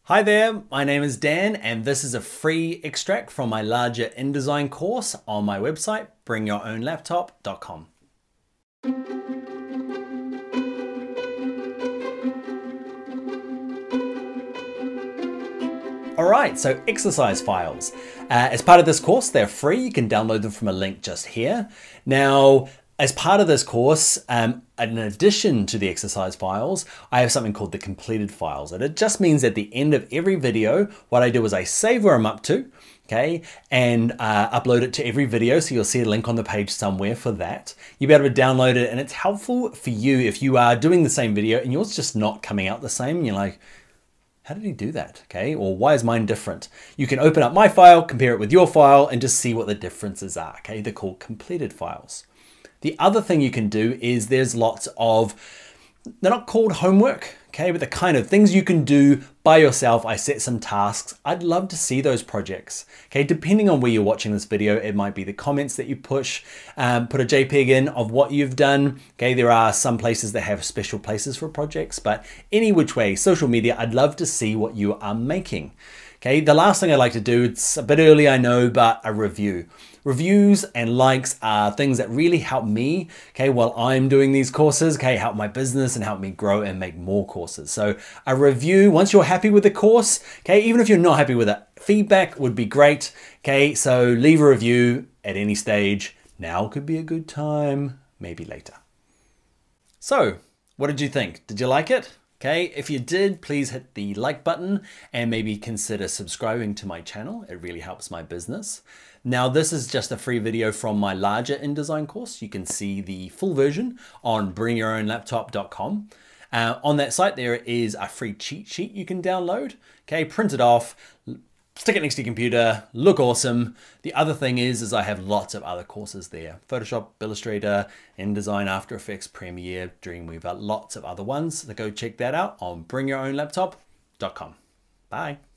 Hi there, my name is Dan and this is a free extract from my larger InDesign course on my website, bringyourownlaptop.com. Alright, so exercise files. As part of this course, they're free. You can download them from a link just here. Now, as part of this course, in addition to the exercise files, I have something called the completed files. And it just means at the end of every video, what I do is I save where I'm up to, okay, and upload it to every video. So you'll see a link on the page somewhere for that. You'll be able to download it, and it's helpful for you if you are doing the same video and yours just not coming out the same. You're like, how did he do that? Okay, or why is mine different? You can open up my file, compare it with your file, and just see what the differences are. Okay, they're called completed files. The other thing you can do is there's lots of, they're not called homework, okay, but the kind of things you can do by yourself. I set some tasks. I'd love to see those projects. Okay, depending on where you're watching this video, it might be the comments that you push, put a JPEG in of what you've done. Okay, there are some places that have special places for projects, but any which way, social media, I'd love to see what you are making. Okay, the last thing I like to do, it's a bit early, I know, but a review. Reviews and likes are things that really help me, okay, while I'm doing these courses, okay, help my business and help me grow and make more courses. So a review, once you're happy with the course, okay, even if you're not happy with it, feedback would be great, okay, so leave a review at any stage. Now could be a good time, maybe later. So, what did you think? Did you like it? Okay, if you did, please hit the like button and maybe consider subscribing to my channel. It really helps my business. Now, this is just a free video from my larger InDesign course. You can see the full version on bringyourownlaptop.com. On that site, there is a free cheat sheet you can download. Okay, print it off, stick it next to your computer, look awesome. The other thing is I have lots of other courses there. Photoshop, Illustrator, InDesign, After Effects, Premiere, Dreamweaver, lots of other ones. So go check that out on bringyourownlaptop.com. Bye.